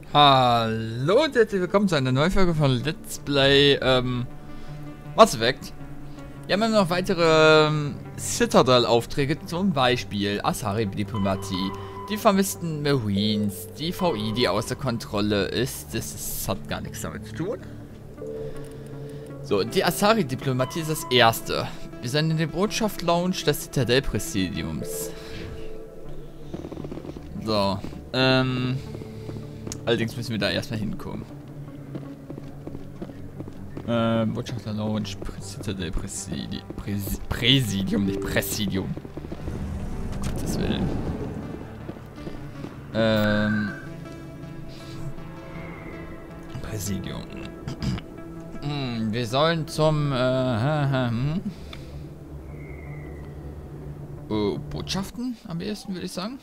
Hallo und herzlich willkommen zu einer neuen Folge von Let's Play Mass Effect. Wir haben noch weitere Citadel-Aufträge, zum Beispiel Asari-Diplomatie, die vermissten Marines, die VI, die außer Kontrolle ist. Das hat gar nichts damit zu tun. So, die Asari-Diplomatie ist das erste. Wir sind in der Botschaft-Lounge des Citadel-Präsidiums. So, allerdings müssen wir da erstmal hinkommen. Botschafter Lounge, Citadel Präsidium, nicht Präsidium. Um Gottes Willen. Präsidium. Wir sollen zum Botschaften am ehesten, würde ich sagen.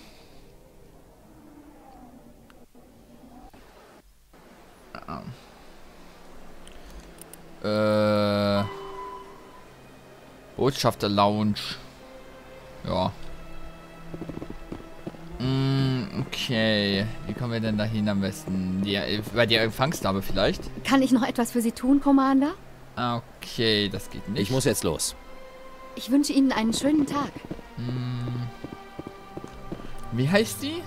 Botschafter Lounge. Ja. Okay. Wie kommen wir denn dahin am besten? Bei der Empfangsdame vielleicht? Kann ich noch etwas für Sie tun, Commander? Okay, das geht nicht. Ich muss jetzt los. Ich wünsche Ihnen einen schönen Tag. Wie heißt die?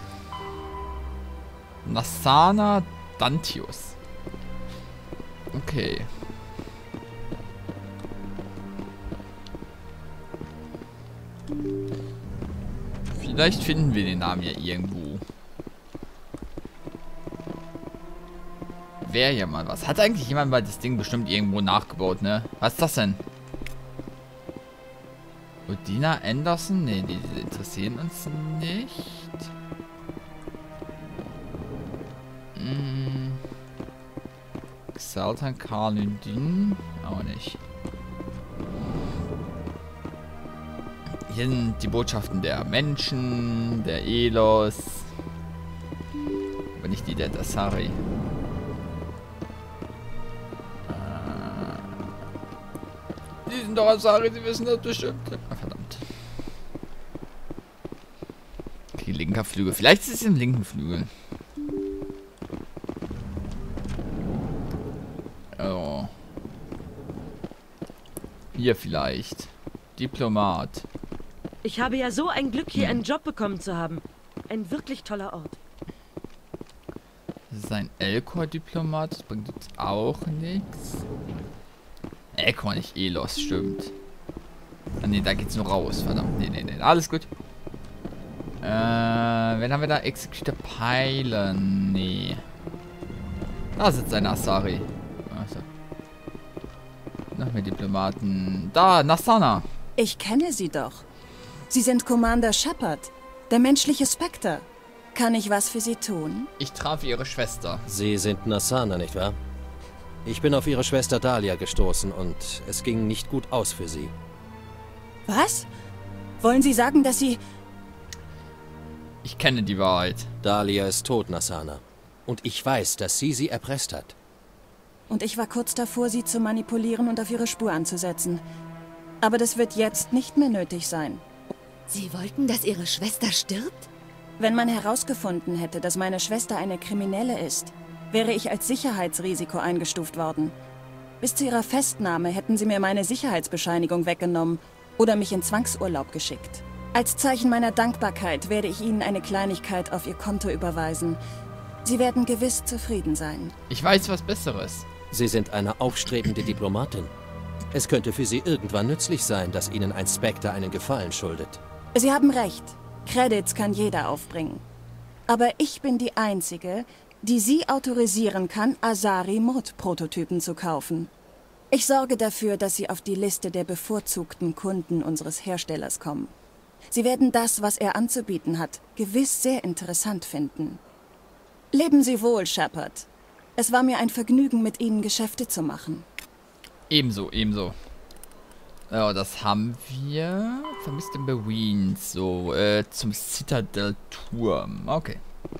Nassana Dantius. Okay. Vielleicht finden wir den Namen ja irgendwo. Wäre ja mal was. Hat eigentlich jemand mal das Ding bestimmt irgendwo nachgebaut, ne? Was ist das denn? Udina Anderson? Ne, die interessieren uns nicht. Xaltan Karlundin? Auch nicht. Hier sind die Botschaften der Menschen, der Elos. Aber nicht die der Asari. Die sind doch Asari, sie wissen das bestimmt. Ah, verdammt. Okay, linker Flügel. Vielleicht ist es im linken Flügel. Oh. Hier vielleicht. Diplomat. Ich habe ja so ein Glück, hier einen Job bekommen zu haben. Ein wirklich toller Ort. Das ist ein Elcor-Diplomat. Das bringt uns auch nichts. Elcor, nicht Elos, stimmt. Ah, ne, da geht's nur raus. Verdammt, nee. Alles gut. Wen haben wir da? Executor Pylon. Nee. Da sitzt ein Asari. Also. Noch mehr Diplomaten. Da, Nassana. Ich kenne Sie doch. Sie sind Commander Shepard, der menschliche Spectre. Kann ich was für Sie tun? Ich traf ihre Schwester. Sie sind Nassana, nicht wahr? Ich bin auf Ihre Schwester Dahlia gestoßen und es ging nicht gut aus für sie. Was? Wollen Sie sagen, dass Sie... Ich kenne die Wahrheit. Dahlia ist tot, Nassana. Und ich weiß, dass sie erpresst hat. Und ich war kurz davor, Sie zu manipulieren und auf Ihre Spur anzusetzen. Aber das wird jetzt nicht mehr nötig sein. Sie wollten, dass Ihre Schwester stirbt? Wenn man herausgefunden hätte, dass meine Schwester eine Kriminelle ist, wäre ich als Sicherheitsrisiko eingestuft worden. Bis zu ihrer Festnahme hätten sie mir meine Sicherheitsbescheinigung weggenommen oder mich in Zwangsurlaub geschickt. Als Zeichen meiner Dankbarkeit werde ich Ihnen eine Kleinigkeit auf Ihr Konto überweisen. Sie werden gewiss zufrieden sein. Ich weiß was Besseres. Sie sind eine aufstrebende Diplomatin. Es könnte für Sie irgendwann nützlich sein, dass Ihnen ein Spectre einen Gefallen schuldet. Sie haben recht. Credits kann jeder aufbringen. Aber ich bin die Einzige, die Sie autorisieren kann, Asari-Mod-Prototypen zu kaufen. Ich sorge dafür, dass Sie auf die Liste der bevorzugten Kunden unseres Herstellers kommen. Sie werden das, was er anzubieten hat, gewiss sehr interessant finden. Leben Sie wohl, Shepard. Es war mir ein Vergnügen, mit Ihnen Geschäfte zu machen. Ebenso. Ja, das haben wir. Vermisste Marines. So, zum Citadel-Turm. Okay.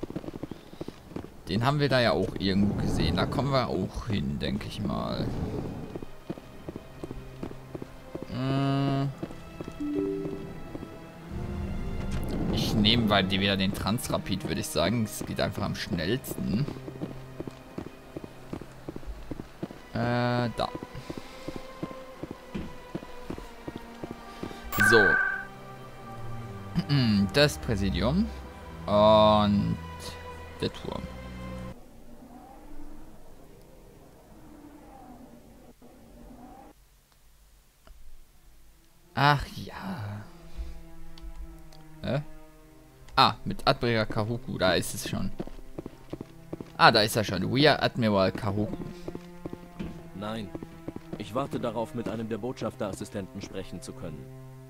Den haben wir da ja auch irgendwo gesehen. Da kommen wir auch hin, denke ich mal. Ich nehme wieder den Transrapid, würde ich sagen. Es geht einfach am schnellsten. Da. So. Das Präsidium. Und der Turm. Ach ja. Mit Admiral Karuku, da ist es schon. Da ist er schon. We are Admiral Karuku. Nein. Ich warte darauf, mit einem der Botschafterassistenten sprechen zu können.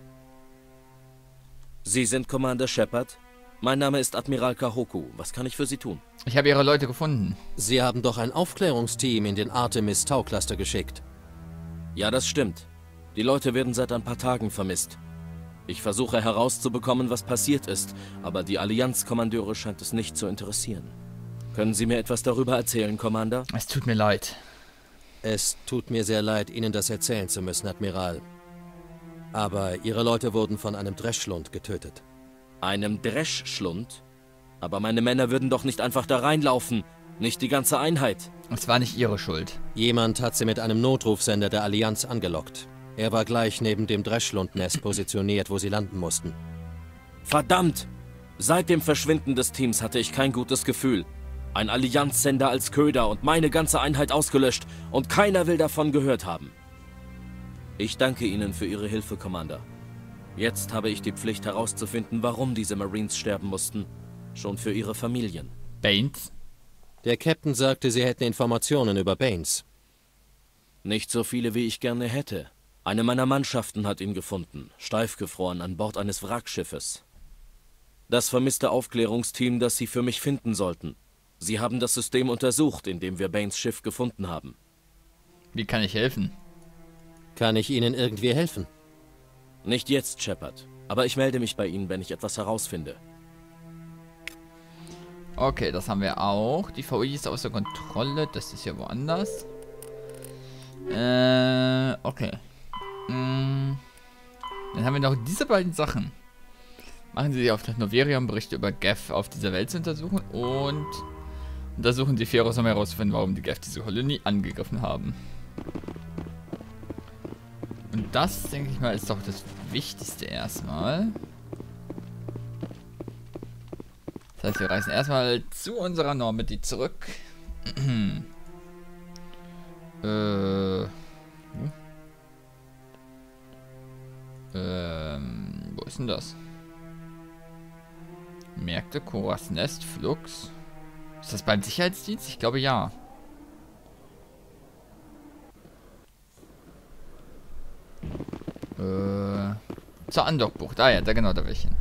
Sie sind Commander Shepard? Mein Name ist Admiral Karuku. Was kann ich für Sie tun? Ich habe Ihre Leute gefunden. Sie haben doch ein Aufklärungsteam in den Artemis Tau Cluster geschickt. Ja, das stimmt. Die Leute werden seit ein paar Tagen vermisst. Ich versuche herauszubekommen, was passiert ist, aber die Allianzkommandeure scheint es nicht zu interessieren. Können Sie mir etwas darüber erzählen, Commander? Es tut mir leid. Es tut mir sehr leid, Ihnen das erzählen zu müssen, Admiral. Aber Ihre Leute wurden von einem Dreschschlund getötet. Einem Dreschschlund? Aber meine Männer würden doch nicht einfach da reinlaufen. Nicht die ganze Einheit. Es war nicht Ihre Schuld. Jemand hat sie mit einem Notrufsender der Allianz angelockt. Er war gleich neben dem Dreschschlundnest positioniert, wo sie landen mussten. Verdammt! Seit dem Verschwinden des Teams hatte ich kein gutes Gefühl. Ein Allianzsender als Köder und meine ganze Einheit ausgelöscht und keiner will davon gehört haben. Ich danke Ihnen für Ihre Hilfe, Commander. Jetzt habe ich die Pflicht herauszufinden, warum diese Marines sterben mussten. Schon für ihre Familien. Baines? Der Captain sagte, Sie hätten Informationen über Baines. Nicht so viele, wie ich gerne hätte. Eine meiner Mannschaften hat ihn gefunden, steifgefroren an Bord eines Wrackschiffes. Das vermisste Aufklärungsteam, das Sie für mich finden sollten. Sie haben das System untersucht, in dem wir Baines Schiff gefunden haben. Wie kann ich helfen? Kann ich Ihnen irgendwie helfen? Nicht jetzt, Shepard. Aber ich melde mich bei Ihnen, wenn ich etwas herausfinde. Okay, das haben wir auch. Die VI ist außer Kontrolle. Das ist ja woanders. Okay. Dann haben wir noch diese beiden Sachen. Machen Sie auf das Noverium Berichte über Geth auf dieser Welt zu untersuchen und untersuchen Sie Feros, um herauszufinden, warum die Geth diese Kolonie angegriffen haben. Und das, denke ich mal, ist doch das Wichtigste erstmal. Das heißt, wir reisen erstmal zu unserer Normandy zurück. Wo ist denn das? Märkte, Koras Nest, Flux. Ist das beim Sicherheitsdienst? Ich glaube ja. Zur Andockbucht. Ah ja, da genau, da welchen.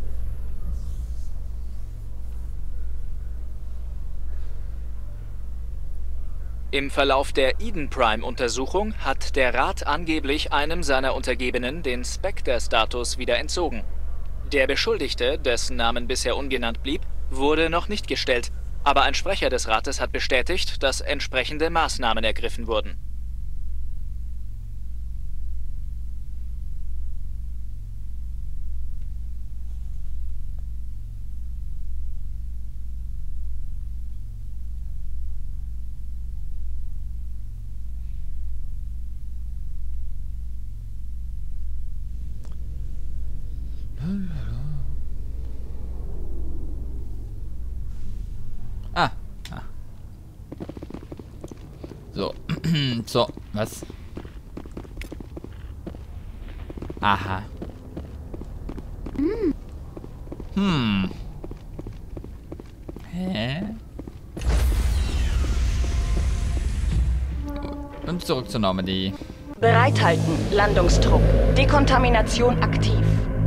Im Verlauf der Eden Prime-Untersuchung hat der Rat angeblich einem seiner Untergebenen den Spectre-Status wieder entzogen. Der Beschuldigte, dessen Namen bisher ungenannt blieb, wurde noch nicht gestellt, aber ein Sprecher des Rates hat bestätigt, dass entsprechende Maßnahmen ergriffen wurden. So. So, was? Aha. Hä? Und zurück zur Normandy. Bereithalten, Landungstrupp. Dekontamination aktiv.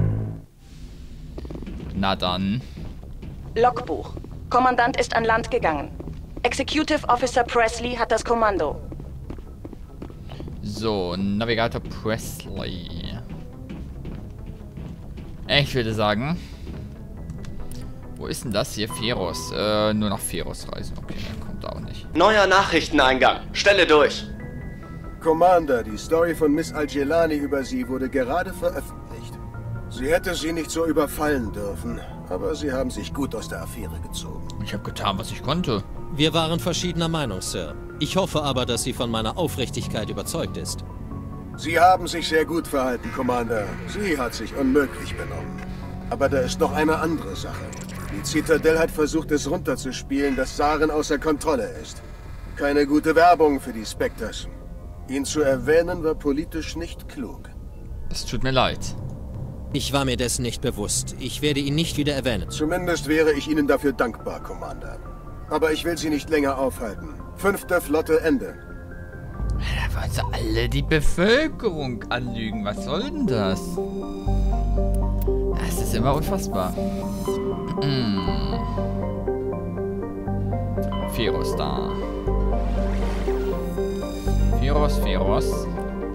Na dann. Logbuch. Kommandant ist an Land gegangen. Executive Officer Presley hat das Kommando. So, Navigator Presley. Ich würde sagen... Wo ist denn das hier? Feros. Nur nach Feros reisen. Okay, dann kommt auch nicht. Neuer Nachrichteneingang. Stelle durch. Commander, die Story von Miss Al-Jelani über Sie wurde gerade veröffentlicht. Sie hätte Sie nicht so überfallen dürfen, aber Sie haben sich gut aus der Affäre gezogen. Ich habe getan, was ich konnte. Wir waren verschiedener Meinung, Sir. Ich hoffe aber, dass sie von meiner Aufrichtigkeit überzeugt ist. Sie haben sich sehr gut verhalten, Commander. Sie hat sich unmöglich benommen. Aber da ist noch eine andere Sache. Die Zitadelle hat versucht, es runterzuspielen, dass Saren außer Kontrolle ist. Keine gute Werbung für die Spectres. Ihn zu erwähnen war politisch nicht klug. Es tut mir leid. Ich war mir dessen nicht bewusst. Ich werde ihn nicht wieder erwähnen. Zumindest wäre ich Ihnen dafür dankbar, Commander. Aber ich will Sie nicht länger aufhalten. 5. Flotte, Ende. Da wollen sie alle die Bevölkerung anlügen. Was soll denn das? Es ist immer unfassbar. Feros da. Feros.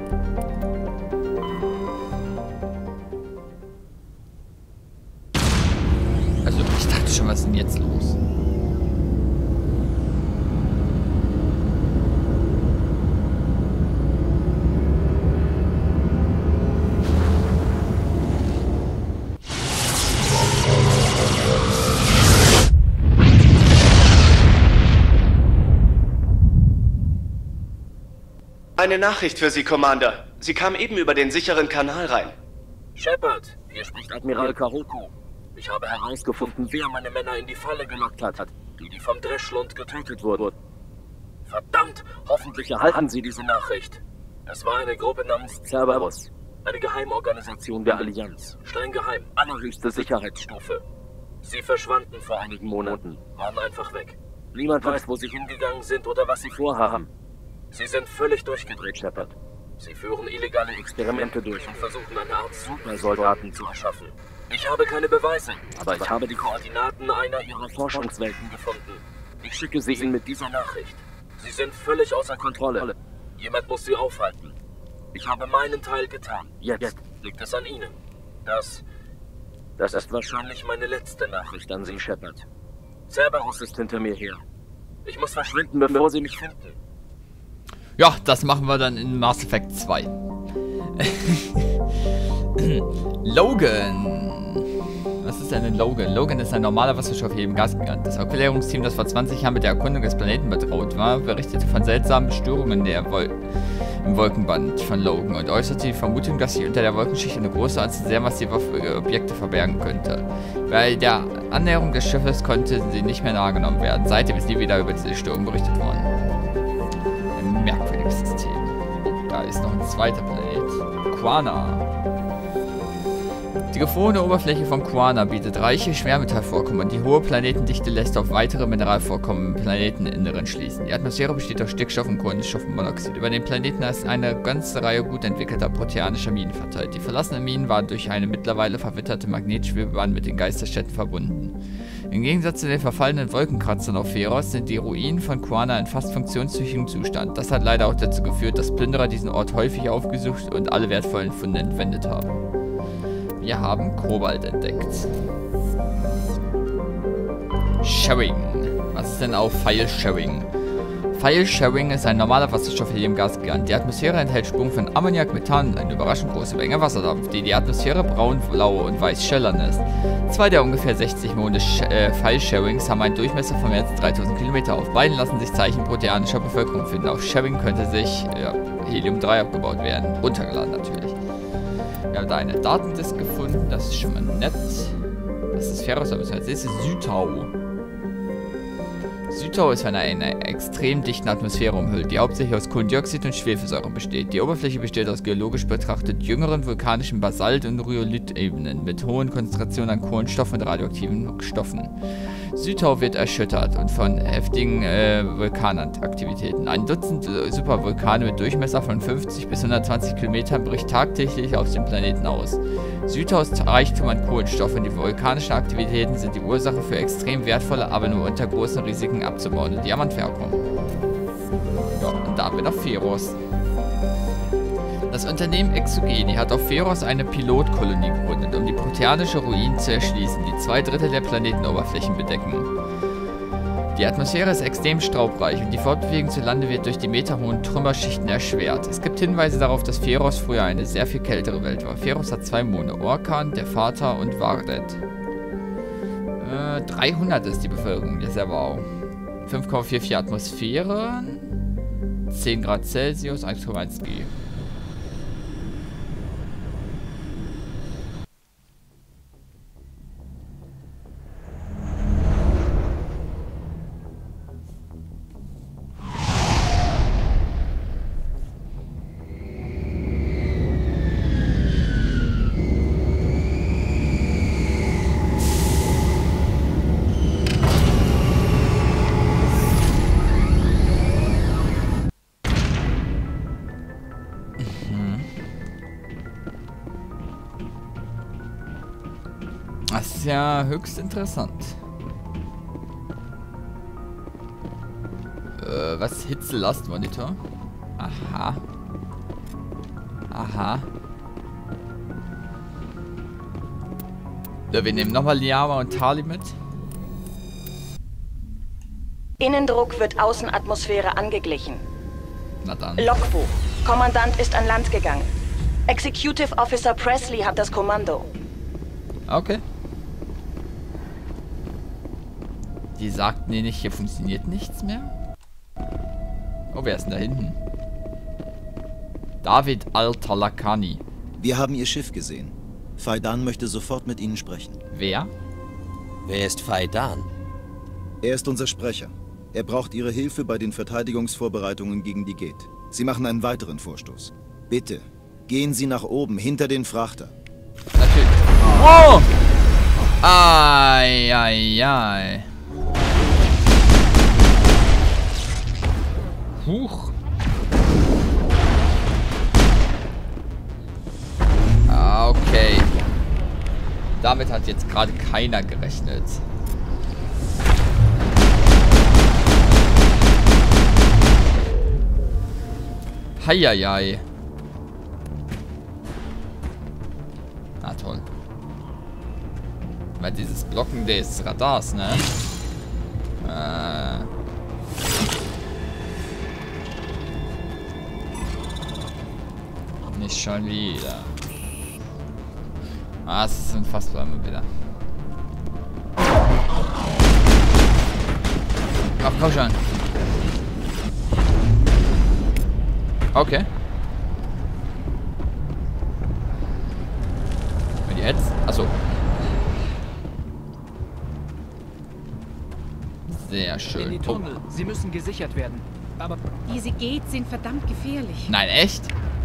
Also, ich dachte schon, was ist denn jetzt los? Eine Nachricht für Sie, Commander. Sie kam eben über den sicheren Kanal rein. Shepard, hier spricht Admiral Karoku. Ich habe herausgefunden, wer meine Männer in die Falle gelockt hat, die vom Dreschlund getötet wurden. Verdammt, hoffentlich erhalten Sie diese Nachricht. Es war eine Gruppe namens Cerberus, eine Geheimorganisation der Allianz. Streng geheim, allerhöchste Sicherheitsstufe. Sie verschwanden vor einigen Monaten, waren einfach weg. Niemand weiß, wo sie hingegangen sind oder was sie vorhaben. Sie sind völlig durchgedreht, Shepard. Sie führen illegale Experimente durch und versuchen eine Art Supersoldaten zu erschaffen. Ich habe keine Beweise, aber ich habe die Koordinaten einer ihrer Forschungswelten gefunden. Ich schicke sie Ihnen mit dieser Nachricht. Sie sind völlig außer Kontrolle. Jemand muss sie aufhalten. Ich habe meinen Teil getan. Jetzt liegt es an Ihnen. Das ist wahrscheinlich meine letzte Nachricht an Sie, Shepard. Cerberus ist hinter mir her. Ich muss verschwinden, bevor Sie mich finden. Ja, das machen wir dann in Mass Effect 2. Logan. Was ist denn ein Logan? Logan ist ein normaler Wasserstoff jedem Gasgigant. Das Aufklärungsteam, das vor 20 Jahren mit der Erkundung des Planeten betraut war, berichtete von seltsamen Störungen im Wolkenband von Logan und äußerte die Vermutung, dass sich unter der Wolkenschicht eine große Anzahl sehr massiver Objekte verbergen könnte. Bei der Annäherung des Schiffes konnte sie nicht mehr nahe genommen werden. Seitdem ist nie wieder über diese Störung berichtet worden. Ein merkwürdiges System. Oh, da ist noch ein zweiter Planet. Quana. Die gefrorene Oberfläche von Quana bietet reiche Schwermetallvorkommen und die hohe Planetendichte lässt auf weitere Mineralvorkommen im Planeteninneren schließen. Die Atmosphäre besteht aus Stickstoff und Kohlenstoffmonoxid. Über den Planeten ist eine ganze Reihe gut entwickelter proteanischer Minen verteilt. Die verlassenen Minen waren durch eine mittlerweile verwitterte Magnetschwebebahn mit den Geisterstädten verbunden. Im Gegensatz zu den verfallenen Wolkenkratzern auf Feros sind die Ruinen von Quana in fast funktionstüchtigem Zustand. Das hat leider auch dazu geführt, dass Plünderer diesen Ort häufig aufgesucht und alle wertvollen Funde entwendet haben. Wir haben Kobalt entdeckt. Sharing. Was ist denn auch File-Sharing? File-Sharing ist ein normaler Wasserstoff-Helium-Gasgigant. Die Atmosphäre enthält Spuren von Ammoniak, Methan und eine überraschend große Menge Wasserdampf, die Atmosphäre braun, blau und weiß schellern lässt. Zwei der ungefähr 60 Monde File-Sharings haben einen Durchmesser von mehr als 3000 Kilometer. Auf beiden lassen sich Zeichen proteanischer Bevölkerung finden. Auf Sharing könnte sich Helium-3 abgebaut werden. Runtergeladen natürlich. Wir haben da eine Datendisk gefunden, das ist schon mal nett. Das ist Feros, aber das ist Sütau. Sütau ist von einer extrem dichten Atmosphäre umhüllt, die hauptsächlich aus Kohlendioxid und Schwefelsäure besteht. Die Oberfläche besteht aus geologisch betrachtet jüngeren vulkanischen Basalt- und Rhyolith-Ebenen mit hohen Konzentrationen an Kohlenstoff und radioaktiven Stoffen. Sütau wird erschüttert und von heftigen Vulkanaktivitäten. Ein Dutzend Supervulkane mit Durchmesser von 50 bis 120 Kilometern bricht tagtäglich auf dem Planeten aus. Sütaus Reichtum an Kohlenstoff und die vulkanischen Aktivitäten sind die Ursache für extrem wertvolle, aber nur unter großen Risiken abzubauende Diamantvorkommen. Ja, und da haben wir noch Feros. Das Unternehmen Exogeni hat auf Feros eine Pilotkolonie gegründet, um die proteanische Ruinen zu erschließen, die 2/3 der Planetenoberflächen bedecken. Die Atmosphäre ist extrem staubreich und die Fortbewegung zu Lande wird durch die meterhohen Trümmerschichten erschwert. Es gibt Hinweise darauf, dass Feros früher eine sehr viel kältere Welt war. Feros hat 2 Monde, Orkan, der Vater und Vardet. 300 ist die Bevölkerung, ja sehr wow. 5,44 Atmosphären. 10 Grad Celsius, 1,1 G. Das ist ja höchst interessant. Was? Hitze-Last-Monitor? Aha. Aha. Ja, wir nehmen nochmal Liama und Tali mit. Innendruck wird Außenatmosphäre angeglichen. Na dann. Logbuch. Kommandant ist an Land gegangen. Executive Officer Presley hat das Kommando. Okay. Die sagten nee, nicht, hier funktioniert nichts mehr. Oh, wer ist denn da hinten? David Al-Talakani. Wir haben Ihr Schiff gesehen. Faidan möchte sofort mit Ihnen sprechen. Wer? Wer ist Faidan? Er ist unser Sprecher. Er braucht Ihre Hilfe bei den Verteidigungsvorbereitungen gegen die Gate. Sie machen einen weiteren Vorstoß. Bitte, gehen Sie nach oben, hinter den Frachter. Natürlich. Oh! Ai, ai, ai. Huch. Okay. Damit hat jetzt gerade keiner gerechnet. Heieiei. Na toll. Weil dieses Blocken des Radars, ne? Nicht schon wieder. Ah, es ist unfassbar immer wieder. Ach, komm schon. Okay. Und jetzt? Achso. Sehr schön. In die Tunnel. Sie müssen gesichert werden. Aber diese Gates sind verdammt gefährlich. Nein, echt?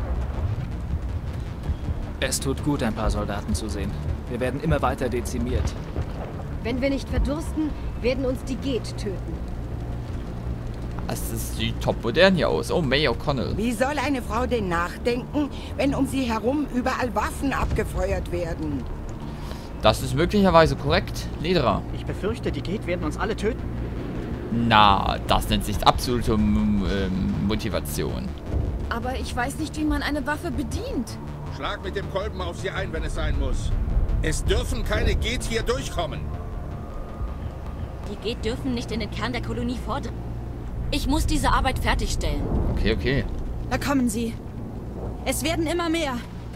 es tut gut, ein paar Soldaten zu sehen. Wir werden immer weiter dezimiert. Wenn wir nicht verdursten, werden uns die Gate töten. Das sieht top modern hier aus. Oh, May O'Connell. Wie soll eine Frau denn nachdenken, wenn um sie herum überall Waffen abgefeuert werden? Das ist möglicherweise korrekt, Lederer. Ich befürchte, die Gate werden uns alle töten. Na, das nennt sich absolute Motivation. Aber ich weiß nicht, wie man eine Waffe bedient. Schlag mit dem Kolben auf sie ein, wenn es sein muss. Es dürfen keine Gate hier durchkommen. Die Gate dürfen nicht in den Kern der Kolonie vordringen. Ich muss diese Arbeit fertigstellen. Okay, okay. Da kommen sie. Es werden immer mehr.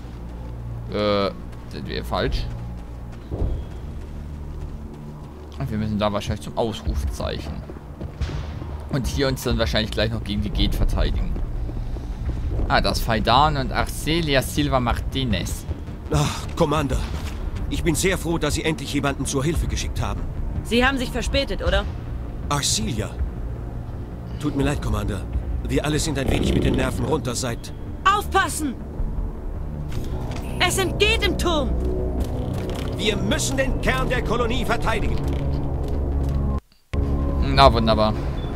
Sind wir falsch? Wir müssen da wahrscheinlich zum Ausrufzeichen. Und hier uns dann wahrscheinlich gleich noch gegen die Gate verteidigen. Ah, das Faidan und Arcelia Silva Martinez. Ach, Commander. Ich bin sehr froh, dass Sie endlich jemanden zur Hilfe geschickt haben. Sie haben sich verspätet, oder? Arcelia. Tut mir leid, Commander. Wir alle sind ein wenig mit den Nerven runter seit... Aufpassen! Es entgeht im Turm! Wir müssen den Kern der Kolonie verteidigen. Na, wunderbar.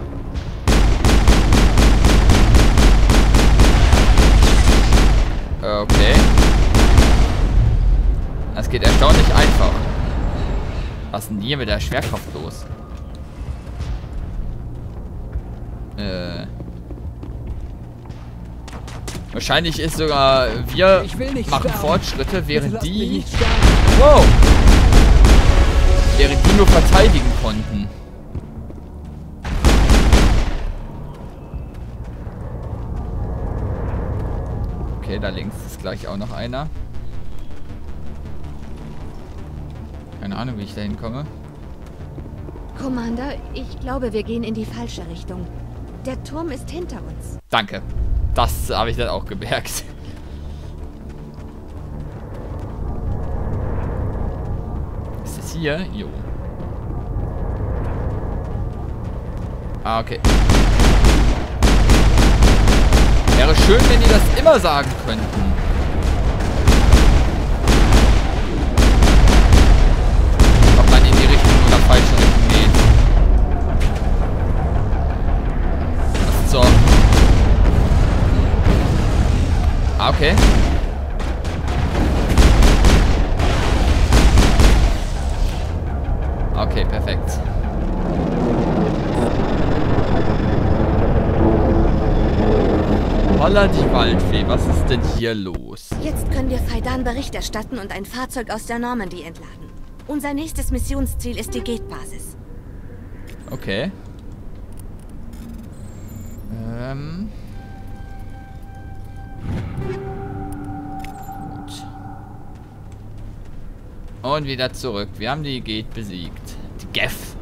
Okay. Das geht erstaunlich einfach. Was ist denn hier mit der Schwerkraft los? Wahrscheinlich ist sogar wir machen Fortschritte, während die... Wow! Während die nur verteidigen konnten. Okay, da links ist gleich auch noch einer. Keine Ahnung, wie ich da hinkomme. Commander, ich glaube, wir gehen in die falsche Richtung. Der Turm ist hinter uns. Danke. Das habe ich dann auch gemerkt. Ist das hier? Jo. Ah, okay. Wäre schön, wenn die das immer sagen könnten. Ob man in die Richtung oder falsche Richtung geht. So. Ah, okay. Okay, perfekt. Holla die Waldfee, was ist denn hier los? Jetzt können wir Faidan Bericht erstatten und ein Fahrzeug aus der Normandy entladen. Unser nächstes Missionsziel ist die Gate-Basis. Okay. Gut. Und wieder zurück. Wir haben die Gate besiegt. Die Geth.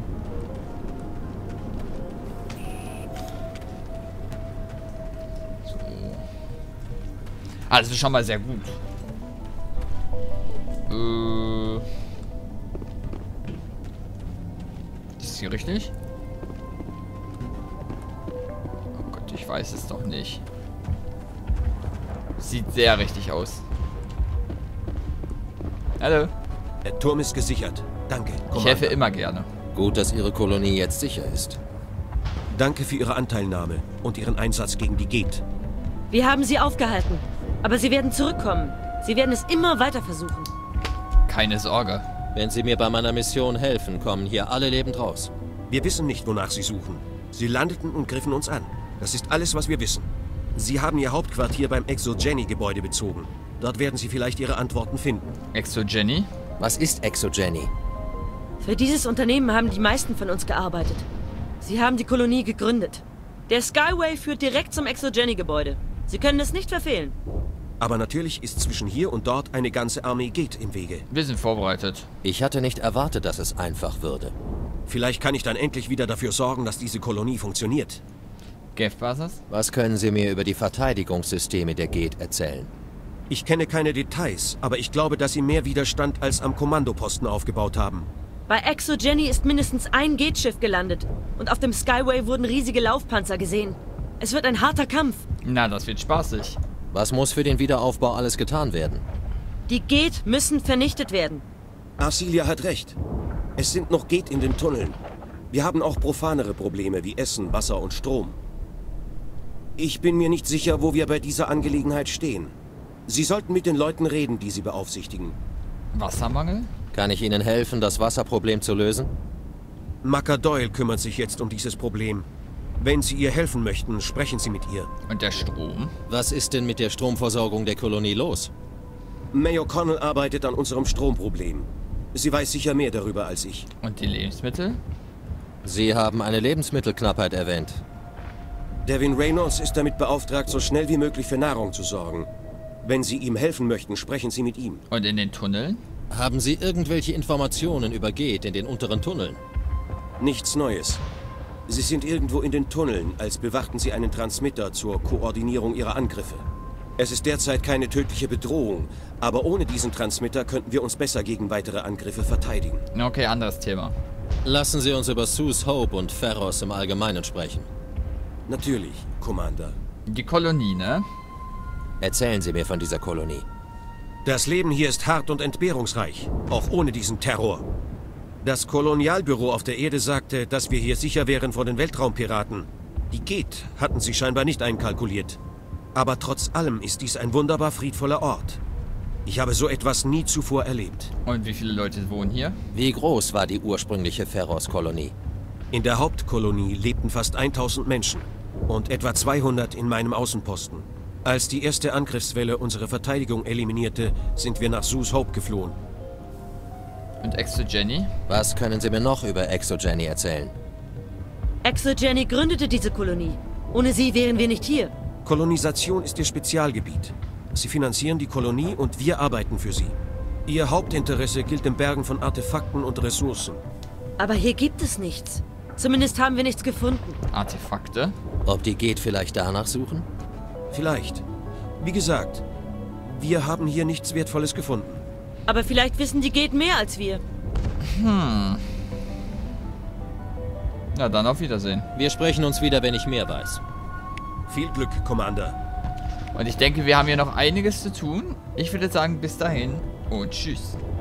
So. Ah, das ist schon mal sehr gut. Ist das hier richtig? Oh Gott, ich weiß es doch nicht. Sieht sehr richtig aus. Hallo. Der Turm ist gesichert. Danke, Commander. Ich helfe immer gerne. Gut, dass Ihre Kolonie jetzt sicher ist. Danke für Ihre Anteilnahme und Ihren Einsatz gegen die Gate. Wir haben sie aufgehalten. Aber sie werden zurückkommen. Sie werden es immer weiter versuchen. Keine Sorge. Wenn Sie mir bei meiner Mission helfen, kommen hier alle lebend raus. Wir wissen nicht, wonach Sie suchen. Sie landeten und griffen uns an. Das ist alles, was wir wissen. Sie haben Ihr Hauptquartier beim Exogeny-Gebäude bezogen. Dort werden Sie vielleicht Ihre Antworten finden. Exogeny? Was ist Exogeny? Für dieses Unternehmen haben die meisten von uns gearbeitet. Sie haben die Kolonie gegründet. Der Skyway führt direkt zum Exogeny-Gebäude. Sie können es nicht verfehlen. Aber natürlich ist zwischen hier und dort eine ganze Armee Gate im Wege. Wir sind vorbereitet. Ich hatte nicht erwartet, dass es einfach würde. Vielleicht kann ich dann endlich wieder dafür sorgen, dass diese Kolonie funktioniert. Geth-Basis? Was können Sie mir über die Verteidigungssysteme der Gate erzählen? Ich kenne keine Details, aber ich glaube, dass sie mehr Widerstand als am Kommandoposten aufgebaut haben. Bei Exogeny ist mindestens ein Gate-Schiff gelandet. Und auf dem Skyway wurden riesige Laufpanzer gesehen. Es wird ein harter Kampf. Na, das wird spaßig. Was muss für den Wiederaufbau alles getan werden? Die Gate müssen vernichtet werden. Arcilia hat recht. Es sind noch Gate in den Tunneln. Wir haben auch profanere Probleme wie Essen, Wasser und Strom. Ich bin mir nicht sicher, wo wir bei dieser Angelegenheit stehen. Sie sollten mit den Leuten reden, die Sie beaufsichtigen. Wassermangel? Kann ich Ihnen helfen, das Wasserproblem zu lösen? Maka Doyle kümmert sich jetzt um dieses Problem. Wenn Sie ihr helfen möchten, sprechen Sie mit ihr. Und der Strom? Was ist denn mit der Stromversorgung der Kolonie los? Mayor Connell arbeitet an unserem Stromproblem. Sie weiß sicher mehr darüber als ich. Und die Lebensmittel? Sie haben eine Lebensmittelknappheit erwähnt. Devin Reynolds ist damit beauftragt, so schnell wie möglich für Nahrung zu sorgen. Wenn Sie ihm helfen möchten, sprechen Sie mit ihm. Und in den Tunneln? Haben Sie irgendwelche Informationen über Gate in den unteren Tunneln? Nichts Neues. Sie sind irgendwo in den Tunneln, als bewachten Sie einen Transmitter zur Koordinierung Ihrer Angriffe. Es ist derzeit keine tödliche Bedrohung, aber ohne diesen Transmitter könnten wir uns besser gegen weitere Angriffe verteidigen. Okay, anderes Thema. Lassen Sie uns über Sus Hope und Ferros im Allgemeinen sprechen. Natürlich, Commander. Die Kolonie, ne? Erzählen Sie mir von dieser Kolonie. Das Leben hier ist hart und entbehrungsreich, auch ohne diesen Terror. Das Kolonialbüro auf der Erde sagte, dass wir hier sicher wären vor den Weltraumpiraten. Die Gate hatten sie scheinbar nicht einkalkuliert. Aber trotz allem ist dies ein wunderbar friedvoller Ort. Ich habe so etwas nie zuvor erlebt. Und wie viele Leute wohnen hier? Wie groß war die ursprüngliche Ferros-Kolonie? In der Hauptkolonie lebten fast 1000 Menschen und etwa 200 in meinem Außenposten. Als die erste Angriffswelle unsere Verteidigung eliminierte, sind wir nach Sus Hope geflohen. Und Exogeny? Was können Sie mir noch über Exogeny erzählen? Exogeny gründete diese Kolonie. Ohne sie wären wir nicht hier. Kolonisation ist ihr Spezialgebiet. Sie finanzieren die Kolonie und wir arbeiten für sie. Ihr Hauptinteresse gilt dem Bergen von Artefakten und Ressourcen. Aber hier gibt es nichts. Zumindest haben wir nichts gefunden. Artefakte? Ob die Gate vielleicht danach suchen? Vielleicht. Wie gesagt, wir haben hier nichts Wertvolles gefunden. Aber vielleicht wissen die Gate mehr als wir. Na dann auf Wiedersehen. Wir sprechen uns wieder, wenn ich mehr weiß. Viel Glück, Commander. Und ich denke, wir haben hier noch einiges zu tun. Ich würde sagen, bis dahin und tschüss.